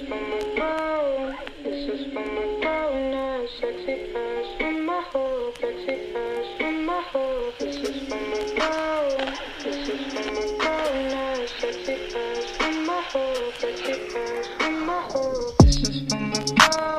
for my girl. This is for my girl now. Sexy fast with my hope. Sexy fast with my hope. This is for my girl. This is for my girl now. Sexy fast with my hope. Sexy fast with my hope. This is for my girl.